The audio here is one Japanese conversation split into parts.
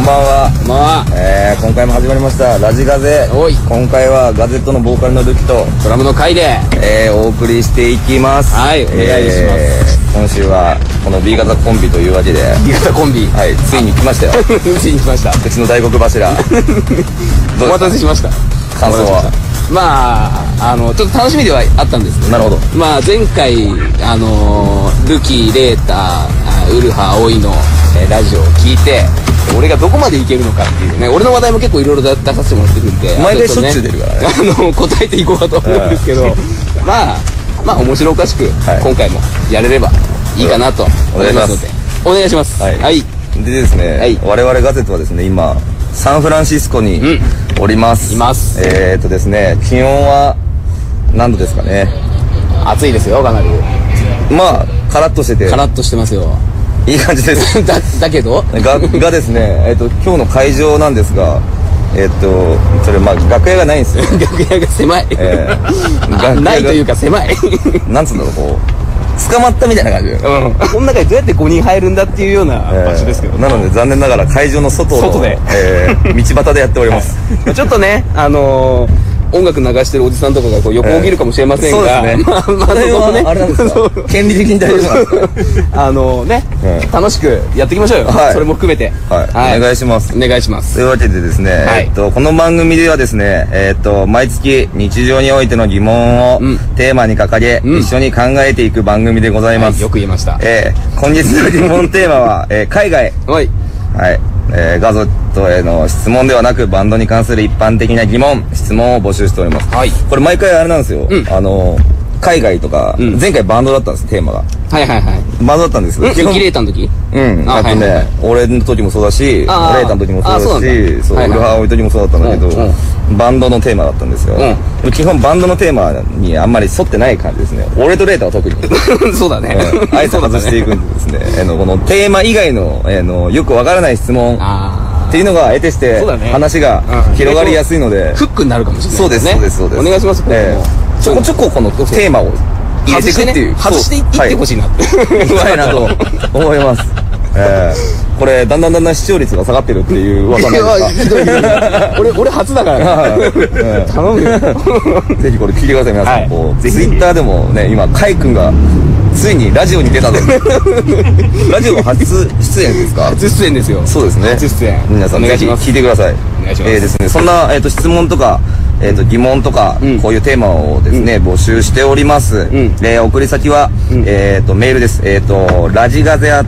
んばんは。 こんばんは。 今回も始まりましたラジガゼ。今回はガゼットのボーカルのルキとドラムの回で、 お送りしていきます。 はい、お願いします。 今週はこの B 型コンビというわけで B 型コンビ、 はい、ついに来ましたよ。 ついに来ました。 うちの大黒柱。 お待たせしました。 感想はまあちょっと楽しみではあったんですけど、 なるほど。 まあ前回ルキ、レータ、ウルハ、葵のラジオを聞いて、俺がどこまでいけるのかっていうね、俺の話題も結構いろいろ出させてもらってるんで、 毎回しょっちゅう出るからね、 答えていこうかと思うんですけど、まあ面白おかしく今回もやれればいいかなと思いますので、お願いします。はい。 でですね、我々ガゼットはですね、今サンフランシスコにおります。 います。 ですね、気温は何度ですかね。 暑いですよ、かなり。 まあカラッとしてて、 カラッとしてますよ。 いい感じです。 だけどがですね、今日の会場なんですが、それまあ楽屋がないんですよ。 楽屋が狭い。ないというか狭い。 なんつうんだろう、こう捕まったみたいな感じで、 この中にどうやって5人入るんだっていうような場所ですけど、 なので残念ながら会場の外で道端でやっております。 ちょっとね、音楽流してるおじさんとかがこう横を切るかもしれませんが、 そうですね。 まあそれはね、 あれなんですか、権利的に大丈夫なんですか。 ね、楽しくやっていきましょうよ。それも含めて、 はい、お願いします。 お願いします。 というわけでですね、この番組ではですね、毎月日常においての疑問をテーマに掲げ、一緒に考えていく番組でございます。 よく言いました。 本日の疑問テーマは海外。はい。ガゼットへの質問ではなく、バンドに関する一般的な疑問、質問を募集しております。これ毎回あれなんですよ。海外とか、前回バンドだったんです、テーマが。バンドだったんですけど。 ユキレータの時？ あとね、俺の時もそうだし、レータの時もそうだし、ウルハオイの時もそうだったんだけど、バンドのテーマだったんですよ。基本バンドのテーマにあんまり沿ってない感じですね。俺とレータは特に。 そうだね。 あえて外していくんですね。このテーマ以外の、よくわからない質問っていうのが得てして話が広がりやすいので、 フックになるかもしれない。 そうです、そうです、そうです。 お願いします。 ちょこちょここのテーマを入れていくっていう、 外していってほしいなってうまいなと思います。これだんだん視聴率が下がってるっていう噂なんですか。 俺初だから頼むよ。 ぜひこれ聞いてください、皆さん。ツイッターでもね、今カイ君がついにラジオに出たの。ラジオの初出演ですか？ 初出演ですよ。 そうですね。 初出演。 皆さんぜひ聞いてください。 お願いします。 ですね、そんな質問とか疑問とか、こういうテーマをですね、募集しております。送り先は、メールです。ラジガゼ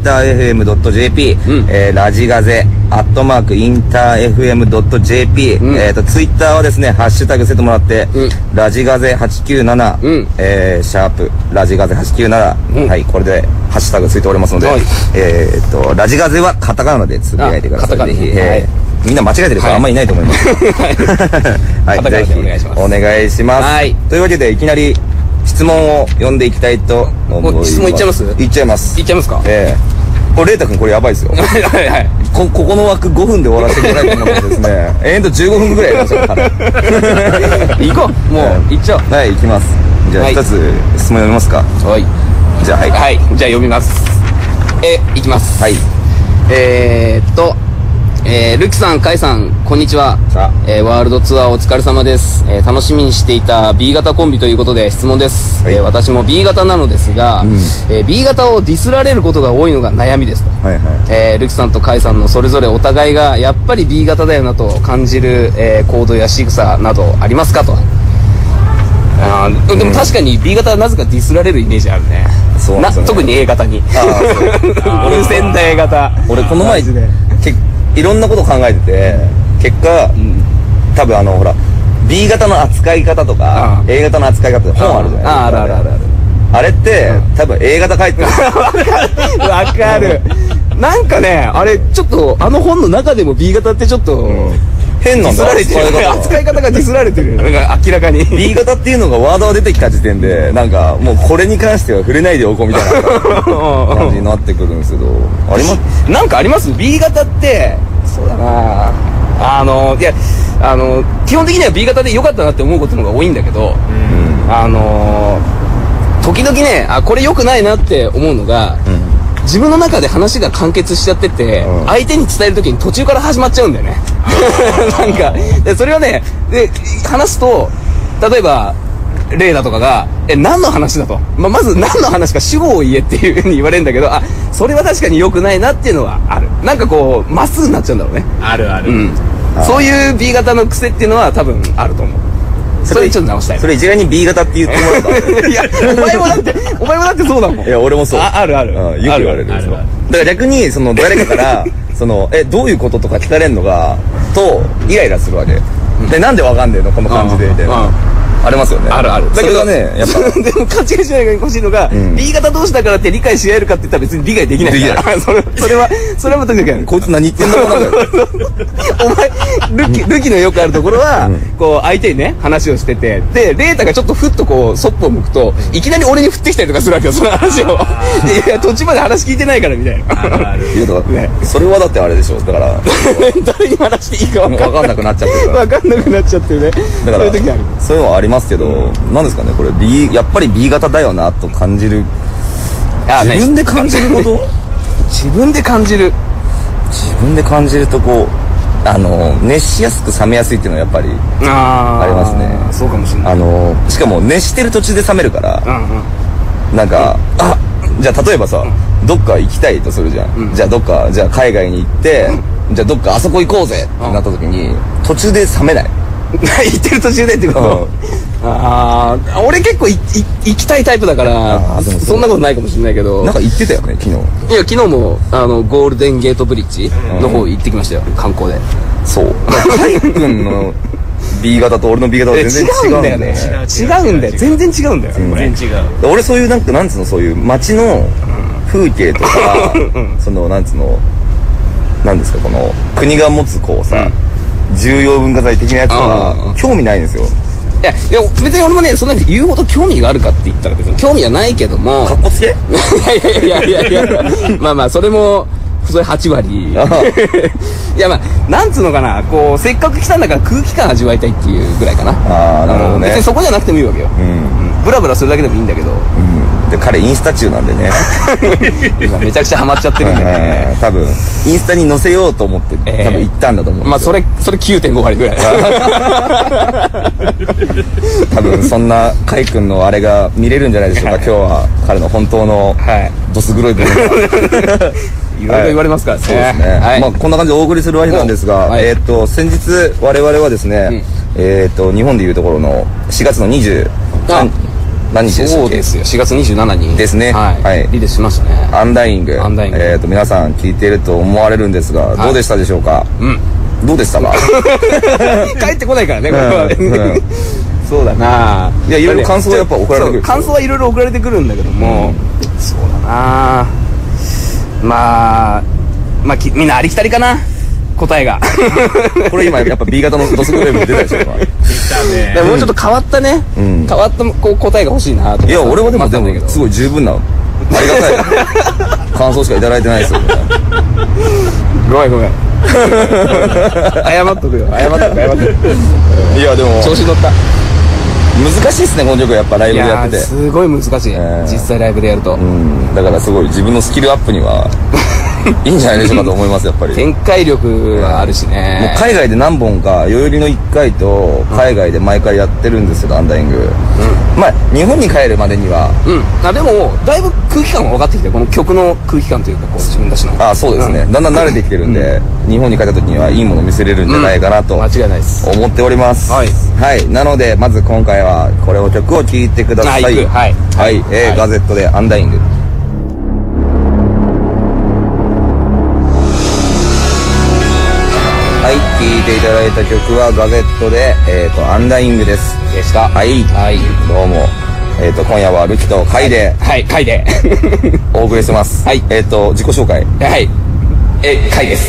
@interfm.jp、ラジガゼ@interfm.jp、ツイッターはですね、ハッシュタグつけてもらって、ラジガゼ897、シャープ、ラジガゼ897、はい、これでハッシュタグついておりますので、ラジガゼはカタカナでつぶやいてください。ぜひ、みんな間違えてる人はあんまりいないと思います。はい、ぜひお願いします。というわけでいきなり質問を読んでいきたいと思います。 質問いっちゃいます？ いっちゃいます。 いっちゃいますか？ これレータ君これやばいですよ。ここの枠5分で終わらせてくれないと思うんですね。15分ぐらいやりましょう。 行こう。もう行っちゃおう。 はい、行きます。じゃあ一つ質問読みますか？ はい。 じゃあはい。じゃあ読みます。行きます。 はい。 ルキさん、カイさん、こんにちは。ワールドツアーお疲れ様です。楽しみにしていた B 型コンビということで質問です。私も B 型なのですが、B 型をディスられることが多いのが悩みですと。ルキさんとカイさんのそれぞれお互いがやっぱり B 型だよなと感じる、行動や仕草などありますかと。でも確かに B 型はなぜかディスられるイメージあるね。特に A 型に。俺仙台型。 俺この前いろんなこと考えてて、結果、多分ほら B 型の扱い方とか A 型の扱い方って本あるじゃないですか。あれって多分 A 型書いてる。 わかる。なんかね、あれちょっと本の中でも B 型ってちょっと変なんだ。 扱い方がディスられてる。なんか明らかに B 型っていうのがワードが出てきた時点で、なんかもうこれに関しては触れないでおこうみたいな感じになってくるんですけど、あります？ なんかあります？ B 型ってそうだな、いや基本的には B 型で良かったなって思うことの方が多いんだけど、時々ね、これ良くないなって思うのが、 自分の中で話が完結しちゃってて、相手に伝えるときに途中から始まっちゃうんだよね。なんか、でそれはね、で、話すと、例えば、レイダとかが、何の話だと。まず何の話か主語を言えっていう風に言われるんだけど、それは確かに良くないなっていうのはある。なんかこう、まっすぐになっちゃうんだろうね。 あるある。 そういう B 型の癖っていうのは多分あると思う。それちょっと直したい。 それ一概に B 型って言ってもらった。 いや、お前もだってそうだもん。 いや、俺もそう。 あるある。 よく言われる。だから逆に、誰かから、どういうこととか聞かれるのが、イライラするわけ。で、なんでわかんねえのこの感じで、みたいな。ありますよね。 あるある。 だけどね、やっぱ。 でも勘違いしないが欲しいのが、B 型同士だからって理解し合えるかって言ったら別に理解できないから。それはまた時々 こいつ何言ってんだろうなんだよ。 お前、ルキのよくあるところは、こう、相手にね、話をしてて、で、レータがちょっとふっとこう、そっぽを向くと、いきなり俺に振ってきたりとかするわけよ、その話を。いや、途中まで話聞いてないから、みたいな。 それはだってあれでしょ。だから、 誰に話していいかわかんなくなっちゃってるから。 わかんなくなっちゃってるね。 だから、そういうのはありますけど、なんですかね、これ、やっぱり B 型だよな、と感じる。自分で感じること？ 自分で感じるとこう、熱しやすく冷めやすいっていうのはやっぱりありますね。 そうかもしれない。 しかも熱してる途中で冷めるから、なんか、じゃあ例えばさ、どっか行きたいとするじゃん。じゃあ海外に行って、じゃあどっかあそこ行こうぜってなった時に、途中で冷めない。 行ってる途中でってこと？俺結構行きたいタイプだから、そんなことないかもしれないけど。 なんか行ってたよね、昨日。 いや、昨日も、ゴールデンゲートブリッジの方行ってきましたよ、観光で。 そう。カイ君の B 型と俺の B 型は全然違うんだよね。 違うんだよ。全然違うんだよ。 全然違う。 俺そういうなんつうの、そういう街の風景とか、なんつうの、なんですか、この、国が持つこうさ、重要文化財的なやつは興味ないんですよ。 いや別に俺もね、そんなに言うほど興味があるかって言ったら別に興味はないけども。 かっこつけ？ いやまあそれもそれ8割。いやなんつうのかな、こうせっかく来たんだから空気感味わいたいっていうぐらいかな。 なるほどね。 別にそこじゃなくてもいいわけよ。ブラブラするだけでもいいんだけど。 で彼インスタ中なんでね。 今めちゃくちゃハマっちゃってるんでね。 多分インスタに載せようと思って多分行ったんだと思う。 まあそれ 9.5 割ぐらい。 多分そんなカイ君のあれが見れるんじゃないでしょうか。今日は彼の本当のどす黒い部分が。 いろいろ言われますからね。 そうですね。まあこんな感じでお送りするわけなんですが、先日我々はですね、日本でいうところの4月の20何日でしたっけ？ そうですよ。4月27日ですね。 はい。リリースしましたね。 アンダイング。皆さん聞いていると思われるんですが、どうでしたでしょうか？どうでしたか？ 帰ってこないからね、これは。そうだな。 いや、いろいろ感想はやっぱ送られてくる。 感想はいろいろ送られてくるんだけども、そうだな。まあみんなありきたりかな。答えがこれ今やっぱ B 型のドスグレーム出たでしょ。 でももうちょっと変わったね、変わったこう答えが欲しいなと。 いや俺はでもすごい十分なありがたい感想しかいただいてないですよ。 ごめん謝っとくよ。いやでも調子乗った。 難しいっすねこの曲やっぱライブでやってて。 すごい難しい、実際ライブでやると。 だからすごい自分のスキルアップにはいいんじゃないでしょうかと思います。やっぱり展開力があるしね。 もう海外で何本か代々木の1回と海外で毎回やってるんですけど、アンダイング。まあ日本に帰るまでにはでもだいぶ空気感が分かってきて、この曲の空気感というかこう自分たちの。 そうですね。だんだん慣れてきてるんで、日本に帰った時にはいいもの見せれるんじゃないかなと間違いないです思っております。はい。なのでまず今回はこれを曲を聴いてください。はい。ガゼットでアンダイング。はい、聴いていただいた曲はガゼットで、アンダイングでした。はい。どうも。今夜はルキとカイで。 カイで。 お送りしてます。はい。自己紹介。 はい。カイです。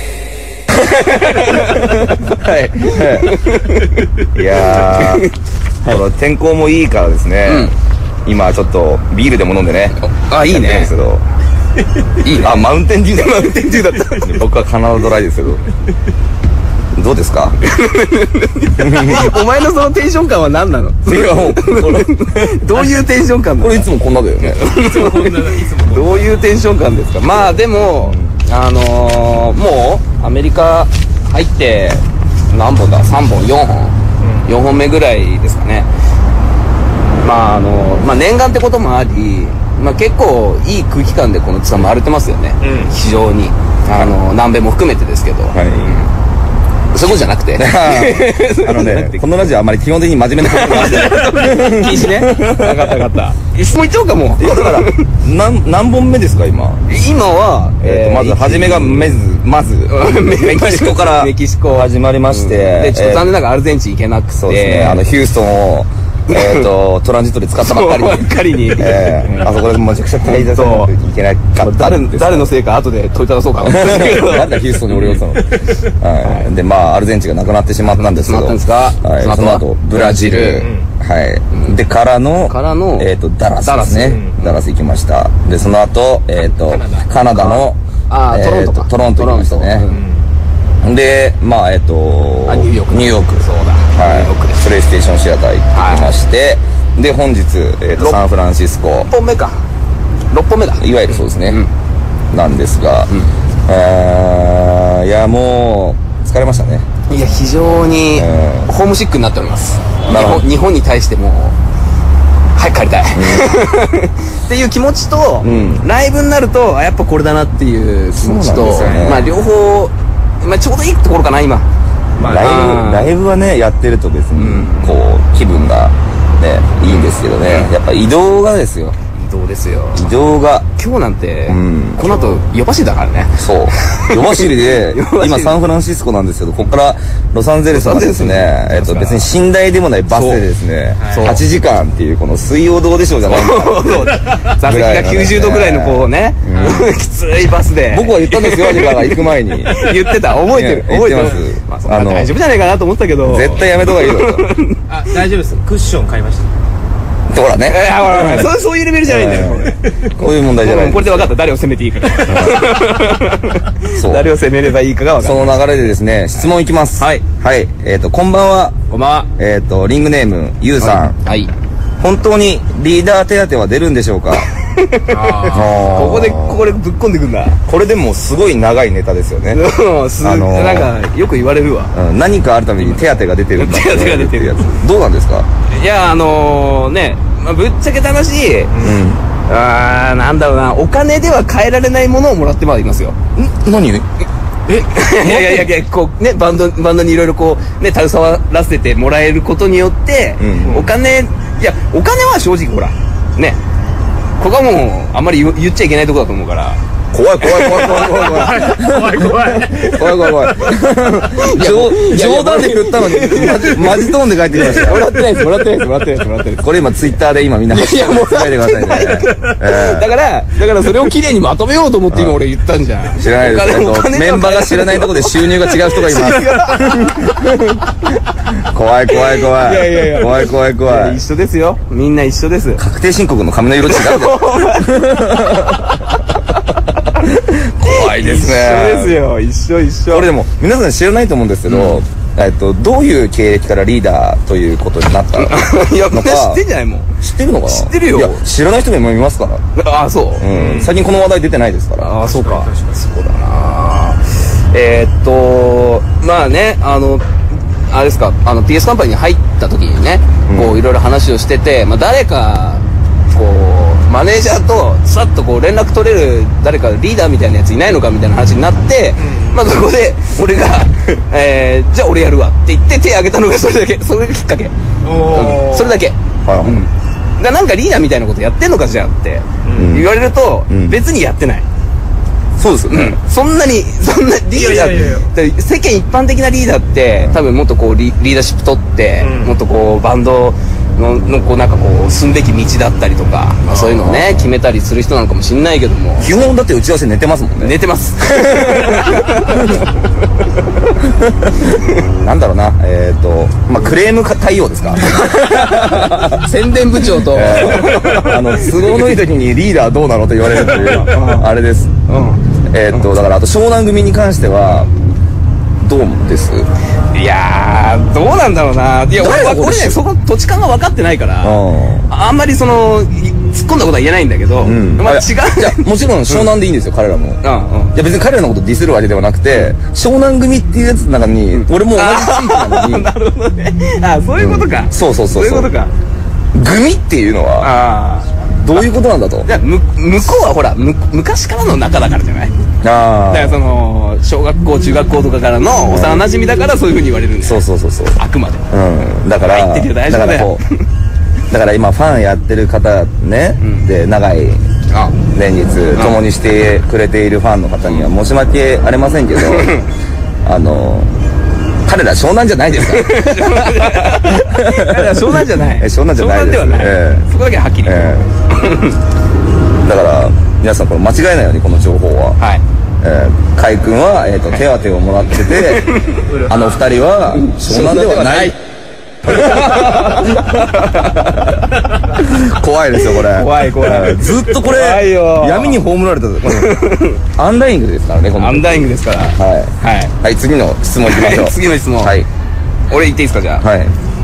いやー、この天候もいいからですね。今ちょっとビールでも飲んでね。 いいね。 いいね。マウンテンデューだ。 マウンテンデューだった。 僕はカナダドライですけど。 どうですか？ お前のそのテンション感は何なの？ いやもうどういうテンション感なの？ これいつもこんなだよね。 どういうテンション感ですか？まあでも、もうアメリカ入って何本だ？3本4本4本目ぐらいですかね。まあまあ念願ってこともあり、まあ結構いい空気感でこのツアー回れてますよね、非常に南米も含めてですけど、そういうことじゃなくてこのラジオあまり基本的に真面目なことが禁止ね。分かった分かった。質問いっちゃおうかもう。 だから何本目ですか今はまず初めがまずメキシコから始まりまして、 でちょっと残念ながらアルゼンチン行けなくて、 そうですね、ヒューストンをトランジットで使ったばっかりにあそこでめちゃくちゃ滞在さないといけなかったんです。 誰のせいか後で問いただそうかな。 なんだヒューストンに俺が言ったの。でまあアルゼンチンがなくなってしまったんですけど、その後ブラジル、でからのダラスですね。ダラス行きました。でその後カナダのトロント行きましたね。でまあニューヨーク、そうだ、プレイステーションシアター行ってきまして、で本日サンフランシスコ 6本目か、6本目だ、 いわゆるそうですね、なんですが、いやもう疲れましたね。 いや非常にホームシックになっております。日本に対しても早く帰りたいっていう気持ちと、ライブになるとやっぱこれだなっていう気持ちと、まあ両方ちょうどいいところかな今。 ライブはねやってると別にこう気分がねいいんですけどね、やっぱ移動がですよ。移動が今日なんてこの後夜走りだからね。 そう夜走りで今サンフランシスコなんですけど、ここからロサンゼルスはですね別に寝台でもないバスでですね8時間っていうこの水曜どうでしょうじゃない座席が90度ぐらいのこうねきついバスで僕は言ったんですよ、アジカが行く前に言ってた、覚えてます。大丈夫じゃないかなと思ったけど絶対やめた方がいいよと。 大丈夫です、クッション買いました。 ほらね、 そういうレベルじゃないんだよ。 こういう問題じゃない。 これで分かった、誰を責めていいか。誰を責めればいいかが分かった。 その流れでですね、質問いきます。はい、こんばんは。 こんばんは。 リングネームゆうさん。本当にリーダー手当は出るんでしょうか？ ここでぶっ込んでくんだ。 これでもすごい長いネタですよね。なんかよく言われるわ。 何かあるために手当が出てるんだ。 手当が出てるやつ。 どうなんですか？ いやね、ぶっちゃけた話、なんだろうな、お金では買えられないものをもらってまいりますよ。 何？いやこうね、バンドにいろいろこうね携わらせてもらえることによって、お金は正直ほらね、ここはもうあんまり言っちゃいけないとこだと思うから。 怖い冗談で振ったのにマジトーンで帰ってきました。 もらってないです。 これ今ツイッターで今みんな発信してくださいね。 だからそれをきれいにまとめようと思って今俺言ったんじゃん。 知らないです。メンバーが知らないところで収入が違う人がいます。怖い。 一緒ですよ、みんな一緒です。 確定申告の髪の色違う。怖いですね。 一緒。 これでも皆さん知らないと思うんですけど、どういう経歴からリーダーということになったのか。 いや、みんな知ってんじゃないもん。 知ってるのかな。 知ってるよ。 いや、知らない人もいますから。 あ、そう。 最近この話題出てないですから。 あ、そうか。そうだな。まあね、あれですか、PS カンパニーに入った時にね、こういろいろ話をしてて、まあ誰かこうマネージャーとさっとこう連絡取れる誰かリーダーみたいなやついないのかみたいな話になって、まあそこで俺がじゃあ俺やるわって言って手挙げたのがそれがきっかけ。それだけ。なんかリーダーみたいなことやってんのかじゃあって言われると別にやってない。 そうですよね。 そんなリーダー、世間一般的なリーダーって多分もっとこうリーダーシップ取ってもっとこうバンドのこうなんかこう進むべき道だったりとか、まあそういうのをね決めたりする人なのかもしれないけども、 基本だって打ち合わせ寝てますもんね。 寝てます。 なんだろうな、まあクレーム対応ですか。 宣伝部長と都合のいい時にリーダーどうなのと言われるというあれです。だからあと湘南組に関してはどうですいやー、どうなんだろうな。いや、俺ね、そこ土地勘が分かってないから、あんまり突っ込んだことは言えないんだけど、まあ違う。 いや、もちろん湘南でいいんですよ、彼らも。いや、別に彼らのことディスるわけではなくて、湘南組っていうやつの中に、俺も同じ地域なのに。 なるほどね。そういうことか。 そう。 そういうことか。 組っていうのは、どういうことなんだと。 いや、向こうはほら、昔からの仲だからじゃない？だから小学校、中学校とかからの幼馴染だからそういう風に言われるんだよ。 そう。 あくまで。 だから、 入ってるよ、大丈夫だよ。 だから今ファンやってる方ね、で、長い年日共にしてくれているファンの方には申し訳ありませんけど、彼ら湘南じゃないですから。 彼ら湘南じゃない。 湘南じゃないです。 湘南ではない。そこだけはっきり。 だから皆さんこれ間違えないようにこの情報は。海君は手当をもらってて、あの二人は湘南ではない。怖いですよこれ。 怖い。 ずっとこれ闇に葬られたアンダイングですからね。 アンダイングですから。 はい、次の質問いきましょう。 次の質問。 はい。 俺言っていいですか、じゃあ。 はい。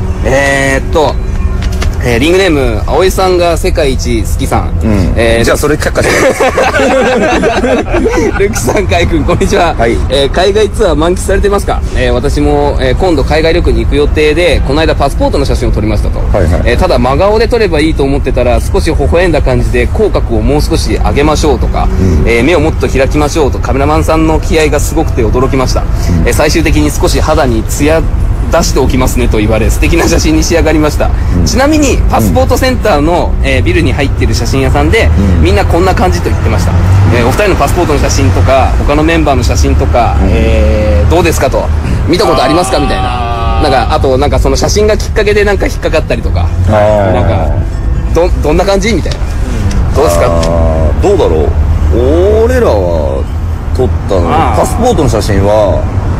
リングネーム葵さんが世界一好きさん。 じゃあそれ却下してルキさん、カイ君、こんにちは。海外ツアー満喫されてますか？私も今度海外旅行に行く予定で、この間パスポートの写真を撮りましたと。ただ真顔で撮ればいいと思ってたら、少し微笑んだ感じで口角をもう少し上げましょうとか、目をもっと開きましょうとカメラマンさんの気合がすごくて驚きました。最終的に少し肌にツヤ出しておきますねと言われ、素敵な写真に仕上がりました。ちなみにパスポートセンターのビルに入っている写真屋さんで、みんなこんな感じと言ってました。お二人のパスポートの写真とか他のメンバーの写真とか、どうですかと、見たことありますかみたいな。あとその写真がきっかけで引っかかったりとか、どんな感じみたいな。どうですか？ どうだろう。俺らは撮ったのパスポートの写真は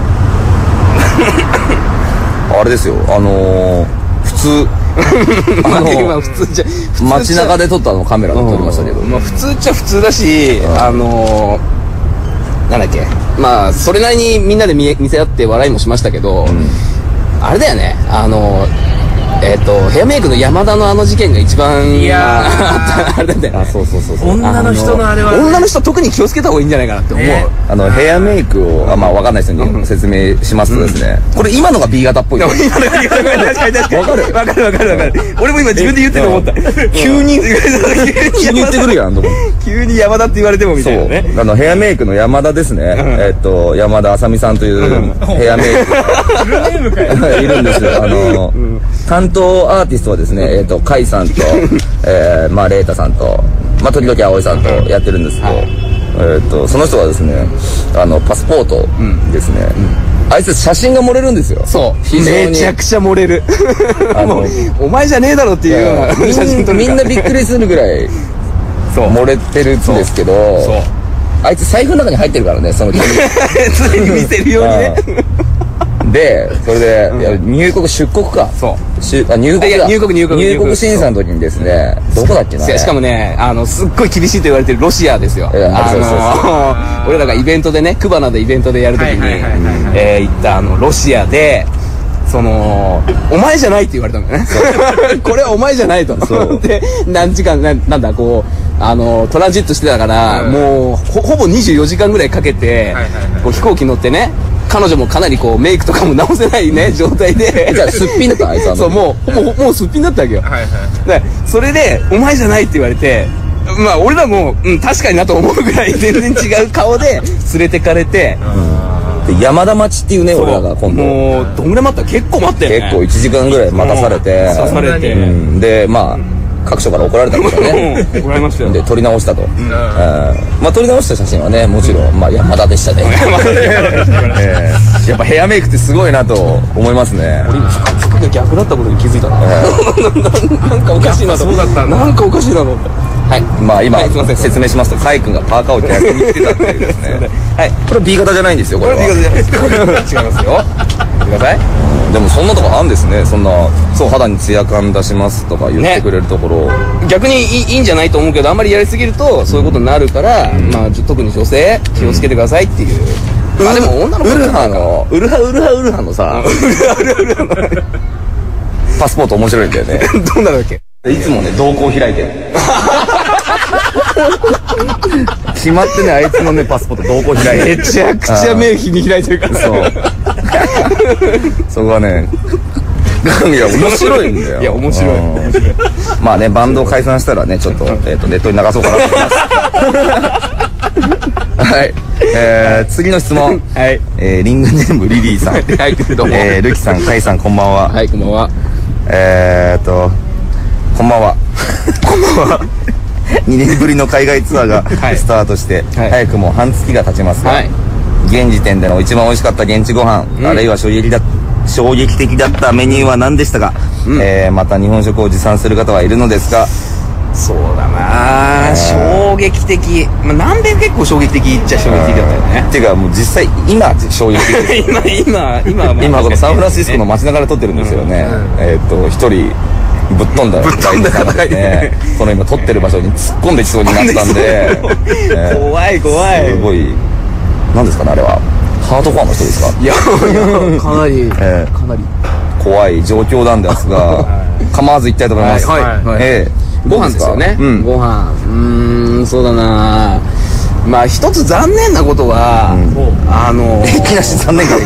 あれですよ、普通普通じゃ街中で撮ったカメラで撮りましたけど、 普通っちゃ普通だし、なんだっけ、それなりにみんなで見せ合って笑いもしましたけど、あれだよね、ヘアメイクの山田の事件が一番あれだよね。 そう女の人のあれは女の人特に気をつけた方がいいんじゃないかなって思う。 ヘアメイクを分かんない人に説明しますとですね、これ今のが B 型っぽい。 今のが B 型。確かに分かる。俺も今自分で言ってて思った。急に言ってくるやん。急に山田って言われてもみたいなね。 ヘアメイクの山田ですね。山田あさみさんというヘアメイクがいるんですよ。担当アーティストはですね、カイさんと、レイタさんと、時々葵さんとやってるんですけど、その人はですね、パスポートですね、あいつ写真が盛れるんですよ。 そう。めちゃくちゃ盛れる。お前じゃねえだろっていうような写真撮る。 みんなびっくりするぐらい盛れてるんですけど、あいつ財布の中に入ってるからね、その常に見せるようにね。 で、それで、入国出国か。入国審査の時にですね、どこだっけな。 しかもね、すっごい厳しいと言われてるロシアですよ。俺らがイベントでね、クバナでイベントでやる時に行ったロシアで、お前じゃないって言われたのね。これはお前じゃないと。で、何時間、トランジットしてたから、もうほぼ24時間ぐらいかけて飛行機乗ってね、彼女もかなりメイクとかも直せないね状態で、 じゃあすっぴんだったあいつは。 そう、もうすっぴんだったわけよ。でそれでお前じゃないって言われて、俺らも確かになと思うぐらい全然違う顔で連れてかれて、 山田町っていうね、俺らが今度もうどんぐらい待った？結構待ってね。 結構1時間ぐらい待たされて、で各所から怒られたんですよね。 怒られましたよ。 で撮り直したと。撮り直した写真はね、もちろん山田でしたね。やっぱヘアメイクってすごいなと思いますね。 俺今服が逆だったことに気づいたな。なんかおかしいなと。そうだったんだ。なんかおかしいなと思った。はい。 今説明しますと、カイ君がパーカーを逆に着てたっていうですね。はい。これ B 型じゃないんですよ。これは B 型じゃないです。違いますよ。見てください。 でもそんなとこあるんですね。そんな肌にツヤ感出しますとか言ってくれるところ、 逆にいいんじゃないと思うけど、あんまりやりすぎるとそういうことになるから、特に女性気をつけてくださいっていうまあでも女の子ウルハのさパスポート面白いんだよね。 どんなだっけ。 いつもね瞳孔開いてる。決まってね、あいつのねパスポート瞳孔開いてる。 めちゃくちゃ目見開いてるから。 そうそこはね、いや面白いんだよ。 いや面白い。 まあね、バンドを解散したらね、ちょっとネットに流そうかなと思います。はい、次の質問。 はい。 リングネームリリーさん。 はい、どうも。 ルキさん、カイさん、こんばんは。 はい、こんばんは。 こんばんは。こんばんは。2年ぶりの海外ツアーがスタートして、早くも半月が経ちますが、現時点での一番美味しかった現地ご飯、あるいは衝撃的だったメニューは何でしたか。また日本食を持参する方はいるのですか。 そうだな、衝撃的。まあ南米結構衝撃的っちゃ衝撃的だったよね。 っていうかもう実際今衝撃的。今このサンフランシスコの街中で撮ってるんですよね。一人ぶっ飛んだ戦いで、この今撮ってる場所に突っ込んできそうになったんで、 怖い怖い。 すごい、何ですかね、あれはハードコアの人ですか。 いやかなり怖い状況なんですが、構わず行きたいと思います。 ご飯ですよね。ご飯、そうだな。まあ一つ残念なことは、 いきなり残念か。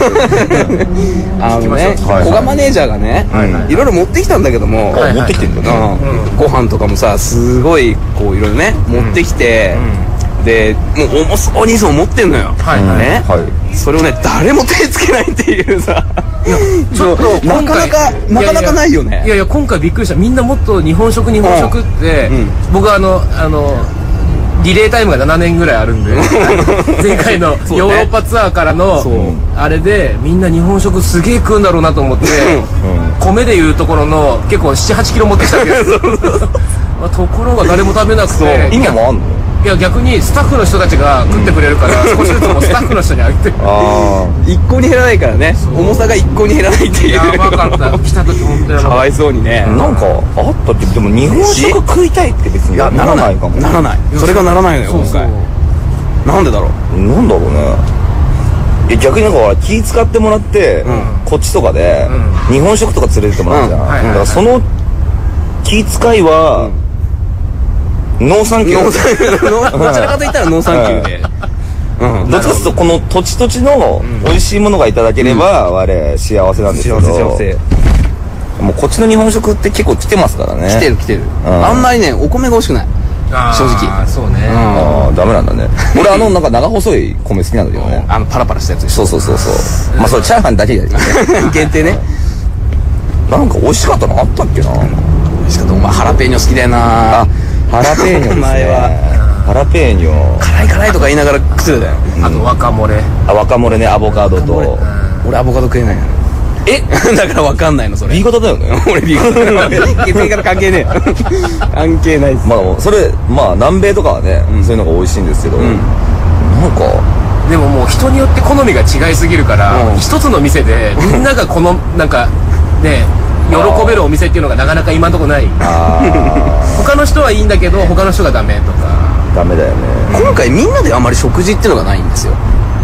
古賀マネージャーがね、いろいろ持ってきたんだけども、 持ってきてんだな。 ご飯とかもさ、すごいこういろいろね持ってきて、でもう重そうにいつも持ってんのよ。ね、それをね誰も手つけないっていうさ。 ちょっとなかなかないよね。 いや今回びっくりした。みんなもっと日本食って僕はリレータイムが7年ぐらいあるんで、前回のヨーロッパツアーからのあれでみんな日本食すげえ食うんだろうなと思って、米でいうところの結構7、8キロ持ってきたわけです。ところが誰も食べなくて、 今もあんの。 いや逆にスタッフの人たちが食ってくれるから少しずつもスタッフの人にあげて。 一向に減らないからね。重さが一向に減らないっていう。 やばかった。来た時本当にかわいそうにね。 なんかあったって。でも日本食食いたいって別にならないかも。 ならない。それがならないのよ今回。なんでだろう。 なんだろうね。逆になんか気使ってもらってこっちとかで日本食とか連れてってもらうじゃん。だからその気遣いはノーサンキュー。どちらかといったらノーサンキューで。 どっちかというとこの土地の美味しいものがいただければ我幸せなんですけど、 幸せ。 もうこっちの日本食って結構来てますからね。 来てる。あんまりねお米が美味しくない。正直。 そうね。 ダメなんだね。俺なんか長細い米好きなんだけどね。 パラパラしたやつ。 そう。まあそれチャーハンだけだよね。 限定ね。 なんか美味しかったのあったっけな。 美味しかった。お前ハラペーニョ好きだよな。 ハラペーニョですね。ハラペーニョ辛いとか言いながら食ってたよ。 あと若漏れ。 若漏れね、アボカドと。 俺アボカド食えないの。だから分かんないのそれ。 B 型だよね。 俺 B 型。血液型関係ねえ。関係ないです。 まあそれ南米とかはねそういうのが美味しいんですけど、なんかでももう人によって好みが違いすぎるから一つの店でみんながなんかね喜べるお店っていうのがなかなか今のところない。他の人はいいんだけど他の人がダメとか。 ダメだよね。 今回みんなであんまり食事っていうのがないんですよ。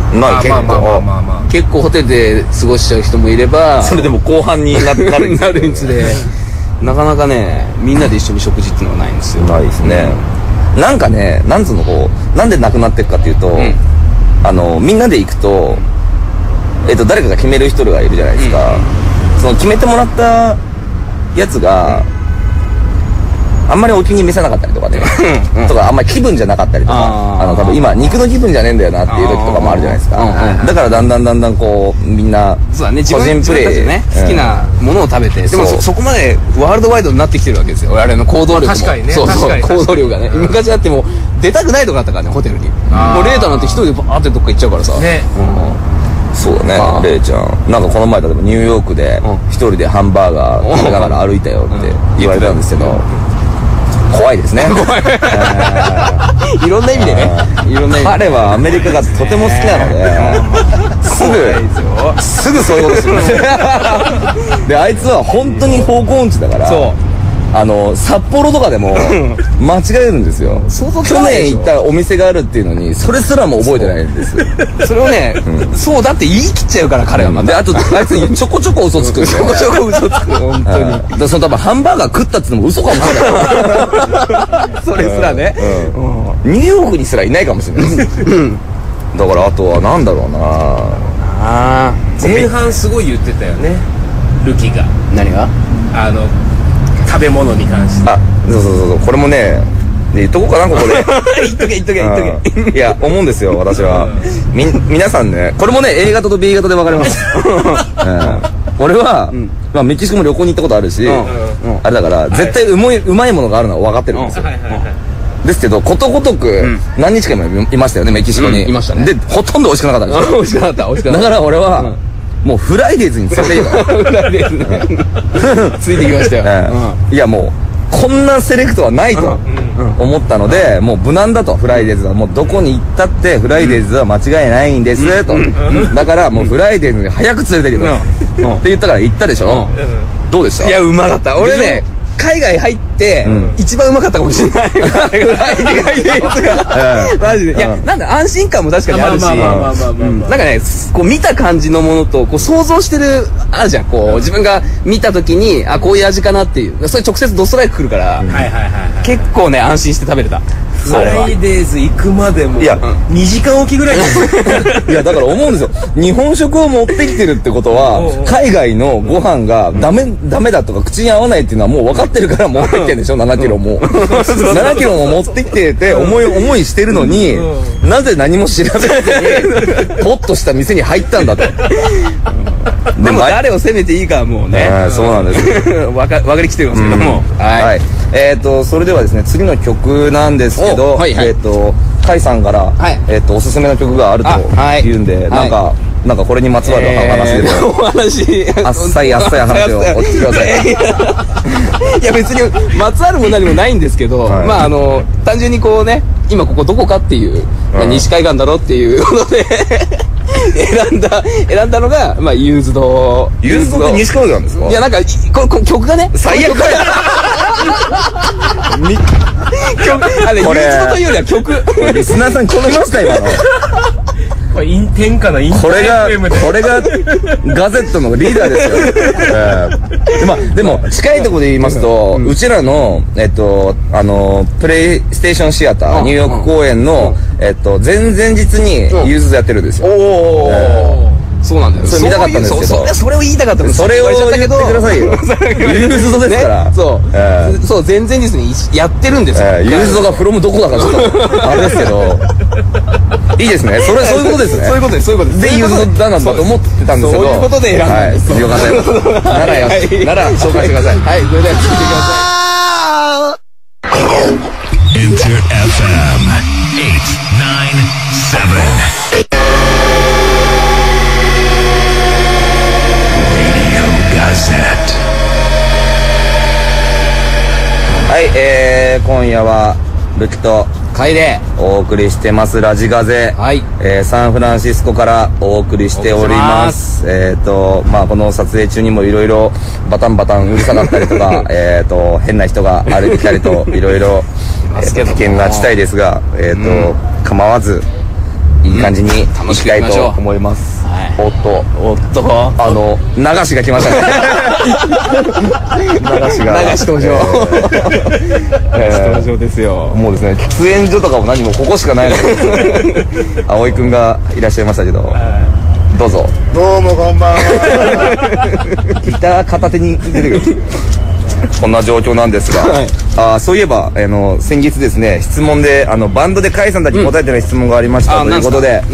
結構ホテルで過ごしちゃう人もいれば、 それでも後半になるにつれなかなかねみんなで一緒に食事っていうのがないんですよ。 ないですね。なんかね、なんでなくなっていくかっていうと、みんなで行くと誰かが決める人がいるじゃないですか。その決めてもらったやつがあんまりお気に召さなかったりとかね、とかあんまり気分じゃなかったりとか、多分今肉の気分じゃねえんだよなっていう時とかもあるじゃないですか。だからだんだんこうみんな個人プレイね好きなものを食べて、でもそこまでワールドワイドになってきてるわけですよ。我々の行動力も。 確かにね。 そう行動力がね。昔だってもう出たくないとかあったからね、ホテルに。もうレーターなんて一人でバーってどっか行っちゃうからさ。 そうだね、レイちゃん。なんかこの前例えばニューヨークで一人でハンバーガー食べながら歩いたよって言われたんですけど、怖いですね。 いろんな意味でね。 彼はアメリカがとても好きなので、すぐそういうことする。で、あいつは本当に方向音痴だから、 札幌とかでも間違えるんですよ。去年行ったお店があるっていうのにそれすらも覚えてないんです。 それをね、そうだって言い切っちゃうから彼はまた。 で、あとあいつちょこちょこ嘘つくんですよ。 ちょこちょこ嘘つく。本当に。 で、その多分ハンバーガー食ったってのも嘘かもしれない。 それすらね。 ニューヨークにすらいないかもしれないです。だからあとはなんだろうな。 前半すごい言ってたよね、ルキが。 何が？ 食べ物に関して。 そうこれもね、言っとこうかな、ここで。 言っとけ。 いや、思うんですよ、私は。皆さんね、これもね、A 型と B 型で分かれます。俺は、メキシコも旅行に行ったことあるし、あれだから、絶対うまいものがあるのは分かってるんですよ。ですけど、ことごとく、何日間もいましたよね、メキシコに。 いましたね。 で、ほとんど美味しくなかったんですよ。 美味しくなかった。 だから俺は、もうフライデーズに連れて行く。 フライデーズね。ついてきましたよ。 いや、もう、こんなセレクトはないと思ったので、もう無難だと、フライデーズは。もうどこに行ったってフライデーズは間違いないんですと。だからもうフライデーズに早く連れて行くと。って言ったから行ったでしょ。どうでした？ いや、うまかった。俺ね、海外入って一番うまかったかもしれない。フライデーズがマジで。いや、なんだ、安心感も確かにあるし、なんかね、こう見た感じのものとこう想像してるあるじゃん。こう自分が見た時に、あ、こういう味かなっていう、それ直接ドストライクくるから、結構ね安心して食べれた。 フライデーズ行くまでも2時間おきぐらい。 いや、だから思うんですよ。日本食を持ってきてるってことは、海外のご飯がダメだとか口に合わないっていうのはもう分かってるから持ってきてるんでしょ。7キロも7キロも持ってきてて思いしてるのに、なぜ何も調べずにポッとした店に入ったんだと。 でも誰を責めていいかはもうね、 そうなんです分かりきてるんですけども、 はい。それではですね、次の曲なんですけど、甲斐さんからおすすめの曲があると言うんで、なんかこれにまつわる話でお話、 あっさい話をお聞きください。 いや、別にまつわるも何もないんですけど、まあ単純にこうね、今ここどこかっていう、西海岸だろっていうことで選んだのが、まあユーズドって西海岸ですか？ いや、なんか曲がね、 最悪だよ。 ユーズドというよりは曲。 リスナーさん聞きました今の。 これ天下のインターネット FM でこれがガゼットのリーダーですよ。まあでも近いところで言いますと、うちらのプレイステーションシアターニューヨーク公演の前々日にユーズドやってるんですよ。 そうなんだよ。 それ見たかったんですけど、 それを言いたかったんです。 それを言ってくださいよ。ユーズドですから。 そう、前々日にやってるんですよ。 ユーズドがフロムどこだかちょっとあれですけど、いいですね。そういうことですね。 そういうことです。 で、ユーズドだなと思ってたんですけど、 そういうことで選んだんです。 よかったよ。なら紹介してください。 はい、それでは聞いてください。 Enter FM 897 はい、今夜はルキとカイでお送りしてますラジガゼ、サンフランシスコからお送りしております。まあこの撮影中にもいろいろバタンバタンうるさかったりとか変な人が歩いてきたりといろいろ危険な地帯ですが、構わずいい感じにいきたいと思います。おっと流しが来ましたね。流し登場。 登場ですよ。 もうですね、喫煙所とかも何もここしかないので、葵くんがいらっしゃいましたけど、どうぞ。 どうもこんばんは。 ギター片手に出てくる。こんな状況なんですが、そういえば先日ですね、質問でバンドで甲斐さんたちに答えてない質問がありましたということで、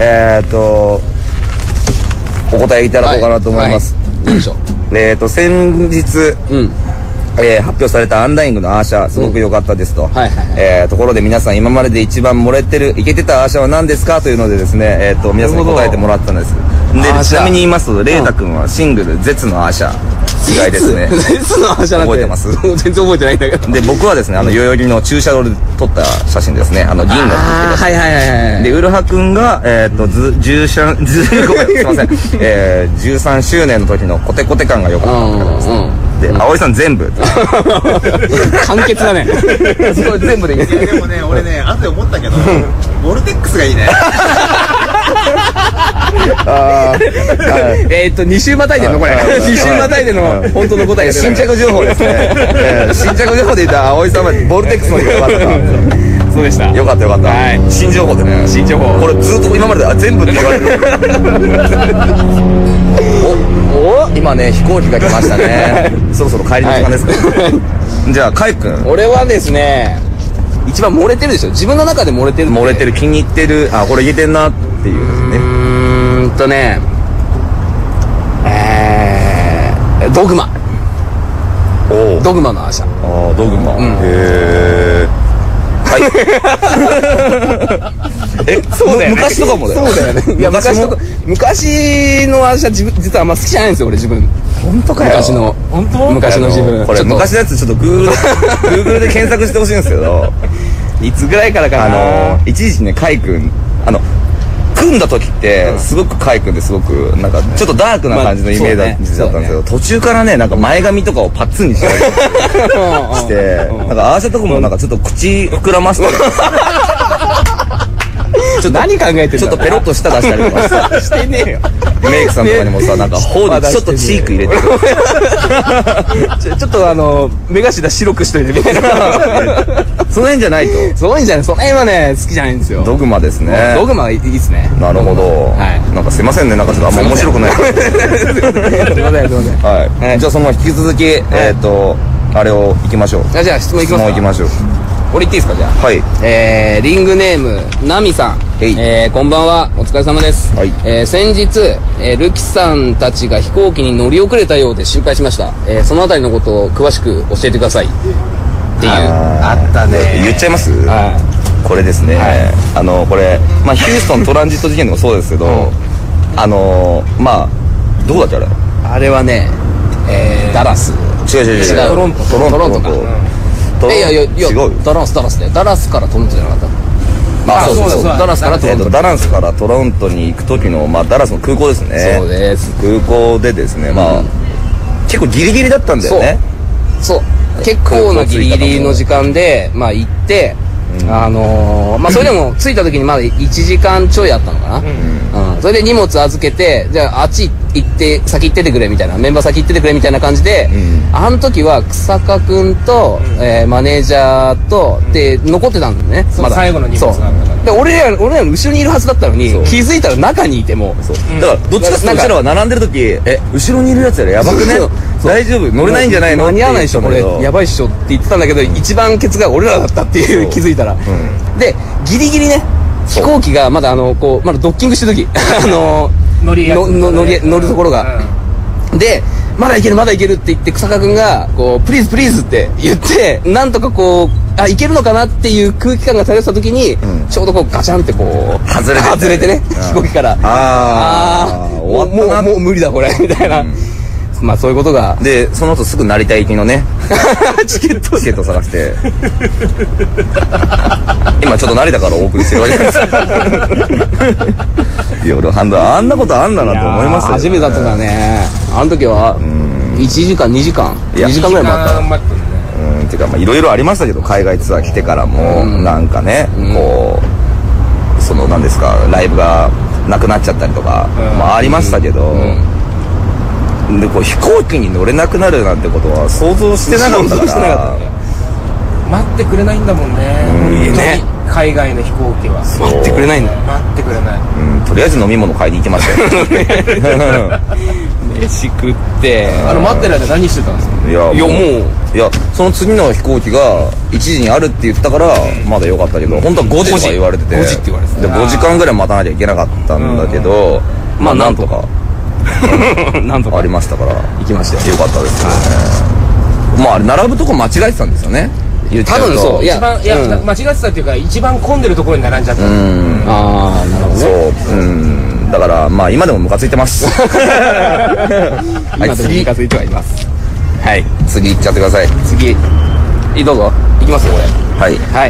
お答えいただこうかなと思います。先日発表されたアンダイングのアーシャすごく良かったですと。ところで皆さん今までで一番漏れてるイケてたアーシャは何ですかというのでですね、皆さんに答えてもらったんです。でちなみに言いますと、レイタ君はシングル「絶のアーシャ」 違いですね。 X の反射なんて。 覚えてます？ 全然覚えてないんだけど。 で、僕はですね、代々木の駐車場で撮った写真ですね。銀のって言ってた。 はいはいはいはい。 で、ウルハ君が、13周年の時のコテコテ感が良かったんですね。で、葵さん全部。 簡潔だね。すごい全部でいい。 でもね、俺ね、後で思ったけど、ボルテックスがいいね。 2週またいでんのこれ。2週またいでの本当の答えが新着情報ですね。新着情報で言ったら葵さんはボルテックスの方が良かったか。 そうでした。 よかったよかった。新情報でね。 新情報。 これずっと今まで全部って言われる。今ね、飛行機が来ましたね。そろそろ帰りの時間ですか。じゃあ、カイ君。 俺はですね、一番漏れてるでしょ。自分の中で漏れてる。 漏れてる、気に入ってる。これ言えてんなっていうですね。 ドグマ。ドグマのアーシャ。 ドグマ。へー。はい。そうだよね。昔とかもだよ。そうだよね。いや、昔のアーシャ実はあんま好きじゃないんですよ、俺自分。 本当かよ。昔の自分。 これ昔のやつちょっとGoogle で検索してほしいんですけど、 いつぐらいからかな。 一時期ね、カイ君、組んだ時ってすごくカイ君ですごくなんかちょっとダークな感じのイメージだったんですけど、途中からね、なんか前髪とかをパッツンにしてなんかアーシャとかもなんかちょっと口膨らましてちょっと何考えてるちょっとペロッと舌出したりとかしてねえよ。 メイクさんとかにもさ、なんか頬にちょっとチーク入れてちょっと目頭白くしといてみたいな。 その辺じゃないと。 その辺じゃない。その辺はね、好きじゃないんですよ。 ドグマですね。 ドグマがいいですね。 なるほど。なんかすいませんね、なんかちょっとあんま面白くない。すいません、すいません。はい。じゃあその引き続き、あれを行きましょう。 じゃあ質問行きますか。 質問行きましょう。 俺言っていいですか、じゃあ。 はい。 リングネーム、ナミさん。こんばんは。お疲れ様です。 はい。 先日、ルキさんたちが飛行機に乗り遅れたようで心配しました。そのあたりのことを詳しく教えてください。っていう。 あったね。 言っちゃいます？これですね。これ、まあ、ヒューストントランジット事件でもそうですけど、まあ、どこだっけあれ？ あれはね、ダラス。 違う。 トロントか。いや、 違う。 ダラスね。ダラスからトロントじゃなかった。そう。ダラスからトロント。 ダラスからトロントに行く時の、まあ、ダラスの空港ですね。 そうです。 空港でですね、まあ、結構ギリギリだったんだよね。 そう。結構なギリギリの時間で、まあ、行って、まあ、それでも着いた時にまだ1時間ちょいあったのかな。それで荷物預けて、じゃああっち行って、先行っててくれみたいな、メンバー先行っててくれみたいな感じで、あの時は草加くんと、マネージャーと、で、残ってたんだよね。 まだ最後の荷物があったから。 で、俺らの後ろにいるはずだったのに、気づいたら中にいても。 だから、どっちかっていうと、うちらは並んでる時、後ろにいるやつやらやばくね？大丈夫？乗れないんじゃないの？ 間に合わないでしょ、これ。やばいっしょって言ってたんだけど、一番ケツが俺らだったっていう気づいたら。で、ギリギリね、飛行機がまだまだドッキングしてる時、乗るところが。で、まだいけるって言って、草加くんが、プリーズって言って、なんとかいけるのかなっていう空気感が漂った時に、ちょうどガチャンって外れてね、飛行機から。もう無理だこれ、みたいな。まあそういうことが。 で、その後すぐ成田行きのね、チケット探して、今ちょっと成田からお送りしてるわけなんですよ。いや、俺あんなことあんだなと思いましたよ。 初めてだったからね。あの時は、1時間、2時間ぐらい待った。 っていうか、まあいろいろありましたけど、海外ツアー来てからも、なんかね、なんですか、ライブがなくなっちゃったりとか、まあありましたけど、で飛行機に乗れなくなるなんてことは想像してなかったから待ってくれないんだもんね。海外の飛行機は待ってくれないんだ。 待ってくれない。 とりあえず飲み物買いに行きましたよ。 飯食って待ってる間何してたんですか？ いやその次の飛行機が1時にあるって言ったからまだ良かったけど、本当は5時とか言われてて、 5時って言われてて、 で5時間ぐらい待たなきゃいけなかったんだけど、まあなんとかありましたから行きましたよ。 よかったですよね。まああれ並ぶとこ間違えてたんですよね。 多分そう。 間違えてたっていうか、一番混んでるところに並んじゃった。 なるほどね。 そう。だからまあ今でもムカついてます。 今でもムカついてはいます。 はい。 次行っちゃってください。 次。どうぞ。行きますよ、これ。 はい。 はい。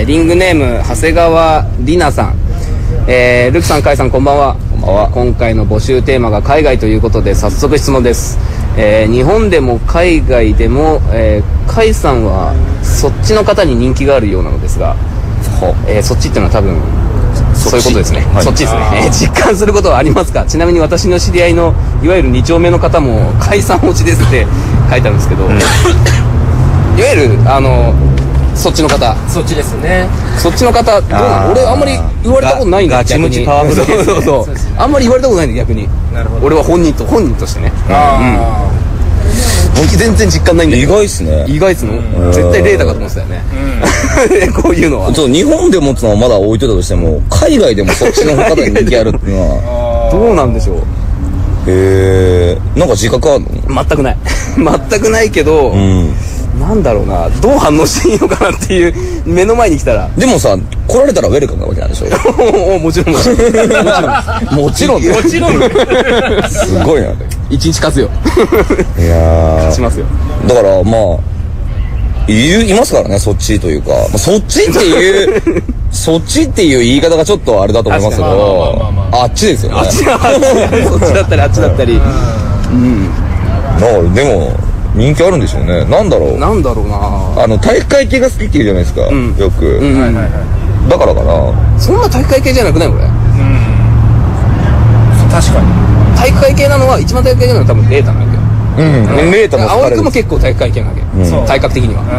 リングネーム、長谷川里奈さん。ルクさん、カイさん、こんばんは。 こんばんは。 今回の募集テーマが海外ということで、早速質問です。日本でも海外でも、カイさんはそっちの方に人気があるようなのですが、そっちっていうのは多分、そういうことですね。そっちですね。実感することはありますか？ちなみに私の知り合いのいわゆる2丁目の方も解散落ちですって書いてあるんですけど、いわゆるそっちの方、 そっちですね。 そっちの方どうなの？俺あんまり言われたことないんだ。 ガチムチパワフル。 そうあんまり言われたことないんだ逆に。俺は本人としてね。僕全然実感ないんだけど。 意外っすね。 意外っすの？絶対データかと思ってたよね。こういうのは。 日本で持つのはまだ置いといたとしても、海外でもそっちの方に人気あるっていうのは。 どうなんでしょう。 なんか自覚あるの？ 全くない。全くないけど、なんだろうな、どう反応していいのかなっていう、目の前に来たら。 でもさ、来られたらウェルカムなわけなんでしょ？ もちろん。もちろん。 すごいな。 一日勝つよ。 いやー。 勝ちますよ。 だから、まあ、いますからね、そっちというか。そっちっていう、そっちっていう言い方がちょっとあれだと思いますけど、あっちですよね。 そっちだったり、あっちだったり。 でも、人気あるんでしょうね。なんだろうな。体育会系が好きって言うじゃないですか。よく。だからかな。 そんな体育会系じゃなくないこれ。 確かに。 体育会系なのは、一番体育会系なのは多分レータなんだけど。 レータも青井君も結構体育会系なわけ。体格的には。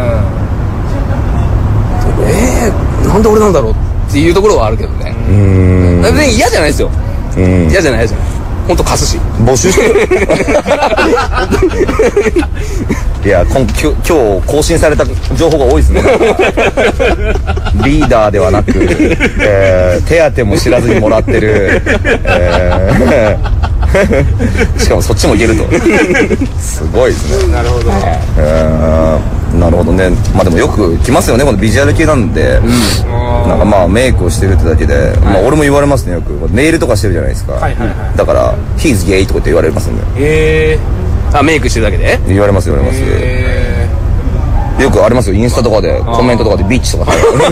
なんで俺なんだろうっていうところはあるけどね。別に嫌じゃないですよ。嫌じゃないじゃん。ほんと貸すし。 募集していや、今日更新された情報が多いですね。リーダーではなく、手当も知らずにもらってる、しかもそっちもいけると。すごいですね。 なるほど。 なるほどね。まあでもよく来ますよね、このビジュアル系なんで。なんかまあメイクをしてるってだけで、まあ俺も言われますね、よく。ネイルとかしてるじゃないですか。だから、He's gay とかって言われますんで。 メイクしてるだけで言われます。よくありますよ、インスタとかで、コメントとかでビッチとか。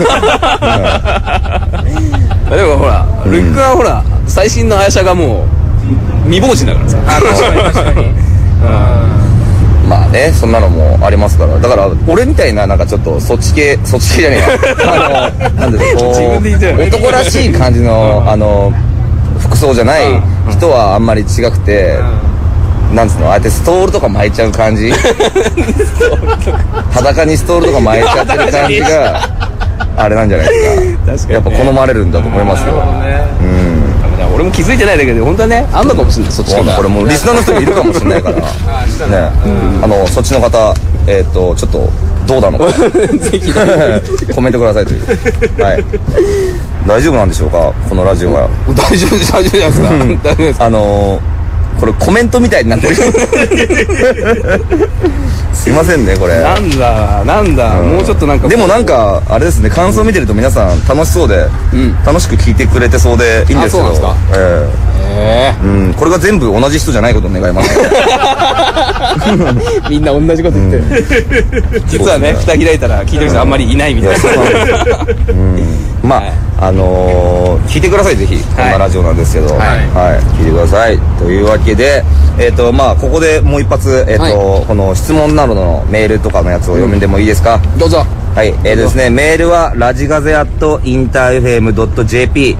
でもほら、ルックはほら、最新のアヤシャがもう、未亡人だからさ。 確かに。 まあね、そんなのもありますから。だから、俺みたいな、なんかちょっと、そっち系じゃねえや。なんですか、男らしい感じの、服装じゃない人はあんまり違くて、なんつうの、あえてストールとか巻いちゃう感じ。裸にストールとか巻いちゃってる感じが、あれなんじゃないですか。やっぱ好まれるんだと思いますよ。 俺も気づいてないだけで本当はねあんのかもしれない。そっちとかこれもうリスナーの人もいるかもしれないからね。そっちの方ちょっとどうなのかぜひコメントくださいという。はい大丈夫なんでしょうか、このラジオは。 大丈夫じゃないですか。大丈夫ですか。 これコメントみたいになってる。すいませんね、これ。 なんだ、もうちょっとなんか。 でもなんかあれですね、感想見てると皆さん楽しそうで、楽しく聞いてくれてそうでいいんですけど。 そうなんですか。 これが全部同じ人じゃないことを願います。 みんな同じこと言ってる。実はね、蓋開いたら聞いてる人あんまりいないみたいな。 まあ聞いてください、ぜひ。こんなラジオなんですけど、聞いてくださいというわけで、まあここでもう一発この質問などのメールとかのやつを読んでもいいですか。 どうぞ。 はいですね、メールはラジガゼ@interfm.jp、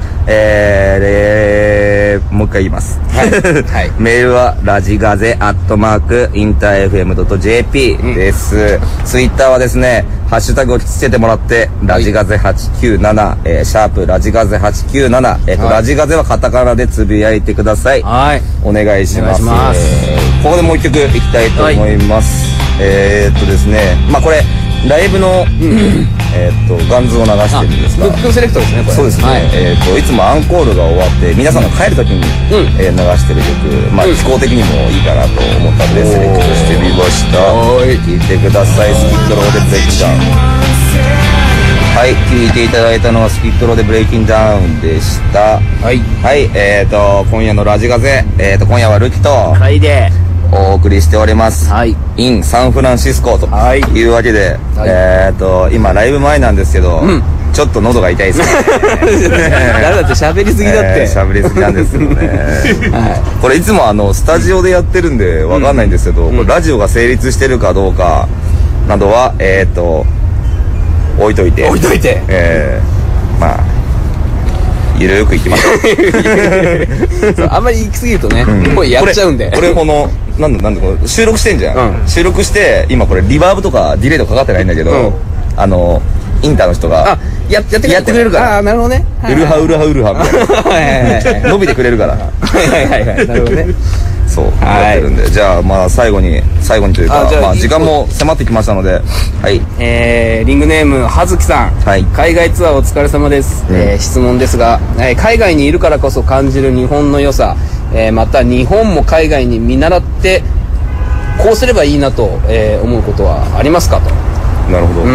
もう一回言います。メールはラジガゼ@interfm.jp です。ツイッターはですね、ハッシュタグをつけてもらって、ラジガゼ897、シャープラジガゼ897、ラジガゼはカタカナでつぶやいてください。お願いします。ここでもう一曲いきたいと思います。ですね、まあこれライブのガンズを流してるんですが、 ブックセレクトですね、これ。 そうですね。いつもアンコールが終わって皆さんが帰るときに流してる曲、まあ気候的にもいいかなと思ったんでセレクトしてみました。聴いてください。スキットローでブレイキンダウン。はい、聴いていただいたのはスキットローでブレイキンダウンでした。はい、今夜のラジガゼ、今夜はルキとはいでお送りしております。 はい。 in サンフランシスコというわけで、今ライブ前なんですけど、ちょっと喉が痛いですね。 誰だって喋りすぎだって。 喋りすぎなんですよね。これいつもスタジオでやってるんでわかんないんですけど、これラジオが成立してるかどうかなどは置いといて。まあゆるーくいきましょう。 あんまり行き過ぎるとね、これやっちゃうんで。 これなんで収録してんじゃん。収録して今これリバーブとかディレイとかかかってないんだけど、インターの人がやってくれるから。 ああ、なるほどね。 ウルハウルハウルハみたいな伸びてくれるから。 はいなるほどね。 そうやってるんで、じゃあまあ最後にというか、まあ時間も迫ってきましたので、はい。 リングネームはずきさん、海外ツアーお疲れ様です。質問ですが、海外にいるからこそ感じる日本の良さ、また日本も海外に見習ってこうすればいいなと思うことはありますかと。 なるほど。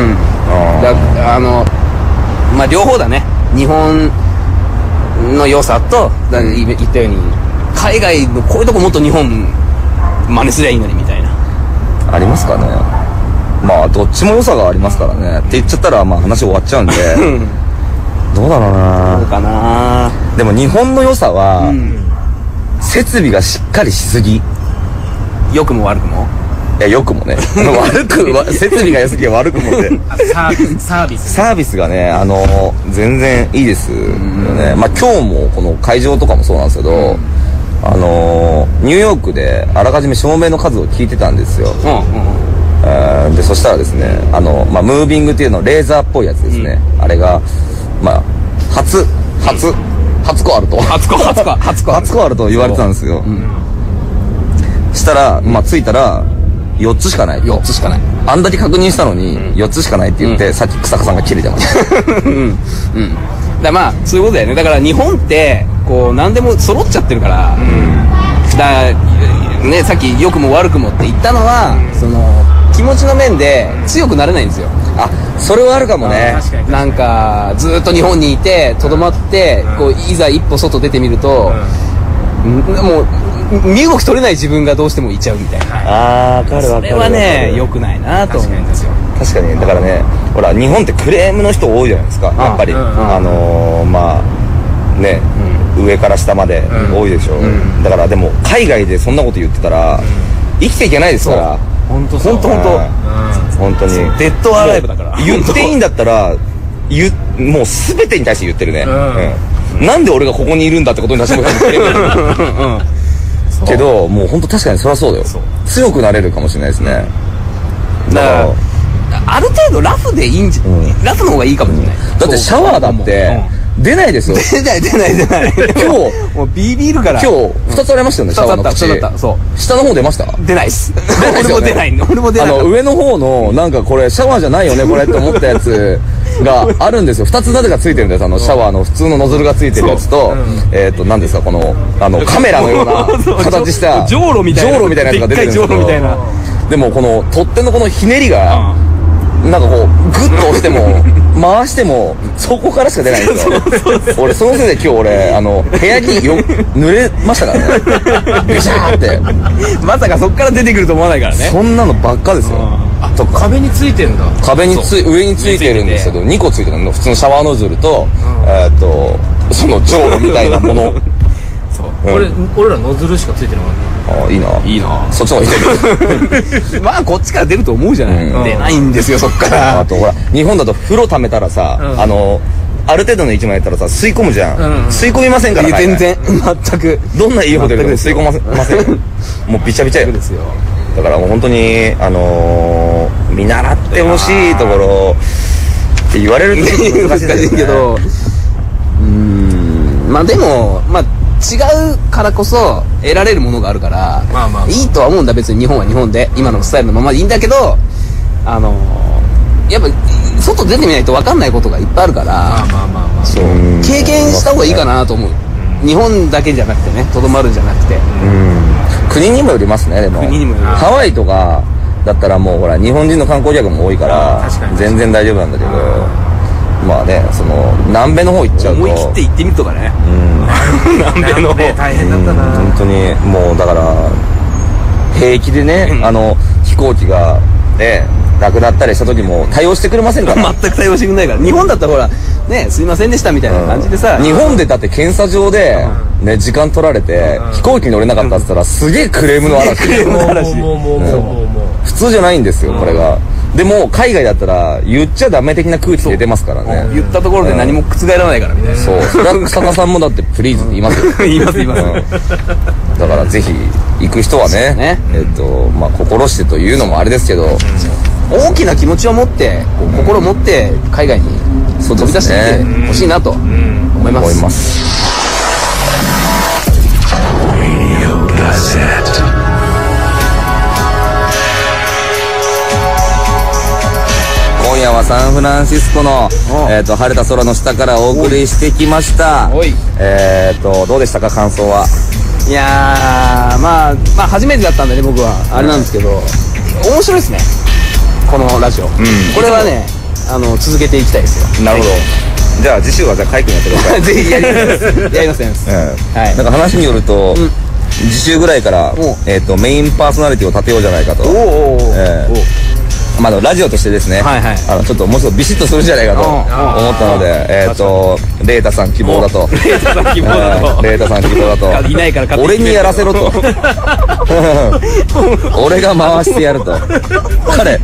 まあ両方だね。日本の良さと言ったように海外のこういうとこもっと日本真似すりゃいいのにみたいな。 ありますかね。まあどっちも良さがありますからね。って言っちゃったらまあ話終わっちゃうんで。どうだろうな。 どうかな。 でも日本の良さは、設備がしっかりしすぎ。 良くも悪くも。 いや良くもね。設備が良すぎて悪くもって。 サービスがね全然いいですよね。まあ今日もこの会場とかもそうなんですけど、ニューヨークであらかじめ照明の数を聞いてたんですよ。でそしたらですねまあムービングっていうのレーザーっぽいやつですね。あれがまあ初個あると初個あると言われてたんですよ。したらまあ着いたら4つしかない。 4つしかない。 あんだけ確認したのに4つしかないって言って、さっき草加さんが切れてました。 だまあそういうことだよね。だから日本ってこう何でも揃っちゃってるから、ね、さっき良くも悪くもって言ったのはその気持ちの面で強くなれないんですよ。 あ、それはあるかもね。 なんかずっと日本にいてとどまってこういざ一歩外出てみると、もう身動き取れない自分がどうしてもいちゃうみたいな。それはね良くないなと思うんですよ。 確かに。だからね、ほら日本ってクレームの人多いじゃないですか。やっぱりまあね、上から下まで多いでしょ。だからでも海外でそんなこと言ってたら生きていけないですから。 本当にデッドアライブだから。 言っていいんだったらもう全てに対して言ってるね。なんで俺がここにいるんだってことに対しても言ってるけど、もう本当確かにそりゃそうだよ。強くなれるかもしれないですね。 だからある程度ラフでいいんじゃ、ラフの方がいいかもしれない。 だってシャワーだって出ないですよ。 出ない今日もうビビるから。 今日2つありましたよね。シャワーの口。そう下の方出ました？ 出ないっす。俺も出ない。 上の方のなんかこれシャワーじゃないよねこれって思ったやつがあるんですよ。2つなぜかついてるんです。シャワーの普通のノズルがついてるやつと何ですかこのカメラのような形したじょうろみたいなやつが出てるんですけど、でもこの取っ手のこのひねりがなんかこうグッと押しても回してもそこからしか出ないんですよ。俺そのせいで今日俺部屋に濡れましたからね。ビシャーってまさかそっから出てくると思わないからね。 そんなのばっかですよ。 壁についてんだ。 上についてるんですけど2個ついてるの。普通のシャワーノズルとそのじょうろみたいなもの。 俺らノズルしかついてなかった。 あ、いいな。そっちの方がいいけど。 まあこっちから出ると思うじゃない。出ないんですよそっから。 あとほら日本だと風呂溜めたらさある程度の位置までやったらさ吸い込むじゃん。吸い込みませんから。 全然全くどんないいホテルでも吸い込ません。もうビチャビチャよ。だからもう本当に見習ってほしいところって言われると難しいけど、 まあでもまあ違うからこそ得られるものがあるからいいとは思うんだ。別に日本は日本で今のスタイルのままでいいんだけど、やっぱ外出てみないと分かんないことがいっぱいあるから、経験した方がいいかなと思う。日本だけじゃなくてね、とどまるんじゃなくて、 国にもよりますね。でもハワイとかだったらもうほら日本人の観光客も多いから全然大丈夫なんだけど、まあね、その南米の方行っちゃうと思い切って行ってみるとかね。南米の方大変だったな。 本当にもうだから平気でね、飛行機がねなくなったりした時も対応してくれませんから全く対応してくれないから。日本だったらほらね、すいませんでしたみたいな感じでさ、 日本でだって検査場でね時間取られて飛行機に乗れなかったって言ったらすげえクレームの嵐。普通じゃないんですよこれが。でも海外だったら言っちゃダメ的な空気出てますからね。 言ったところで何も覆らないからみたいな。 そう、それは草田さんもだってプリーズって言いますよ。 言いますだからぜひ行く人はね、まあ心してというのもあれですけど、 大きな気持ちを持って心を持って海外に飛び出していってほしいなと思います。 今夜はサンフランシスコの晴れた空の下からお送りしてきました。どうでしたか感想は。 いやーまあ初めてだったんでね僕はあれなんですけど、面白いですねこのラジオ。これはね続けていきたいですよ。 なるほど。じゃあ次週はじゃあカイ君やってください。 ぜひやりますなんか話によると次週ぐらいからメインパーソナリティを立てようじゃないかと。まあラジオとしてですね、ちょっともうちょっとビシッとするじゃないかと思ったので、レータさん希望だと。レータさん希望だと。 いないから俺にやらせろと。俺が回してやると。彼。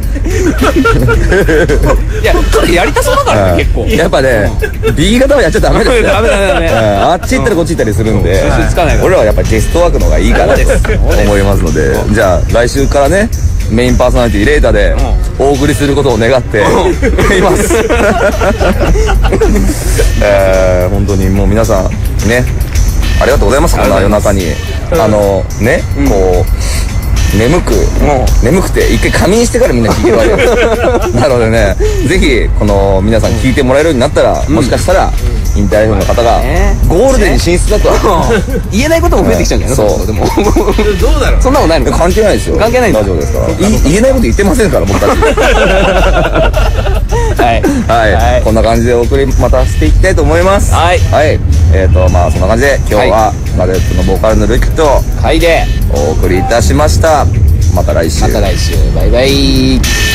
いや、やりたそうだからね、結構。 やっぱね、B 型はやっちゃダメですよ。あっち行ったりこっち行ったりするんで、俺らはやっぱゲストワークの方がいいかなと思いますので、じゃあ来週からね、メインパーソナリティレータでお送りすることを願っています。本当にもう皆さんね、ありがとうございます。こんな夜中にね、こう眠くて一回仮眠してからみんな聞いてるわけです。なのでね、ぜひこの皆さん聞いてもらえるようになったら、もしかしたらインター F の方がゴールデンに進出だと言えないことも増えてきちゃうんじゃないの。そうでもどうだろう。 そんなことないの。 関係ないですよ。 関係ないんだ。 大丈夫ですから。言えないこと言ってませんから僕たち。はい、こんな感じでお送りまたしていきたいと思います。まあそんな感じで今日はガレットのボーカルのルキとカイでお送りいたしました。また来週。 バイバイ。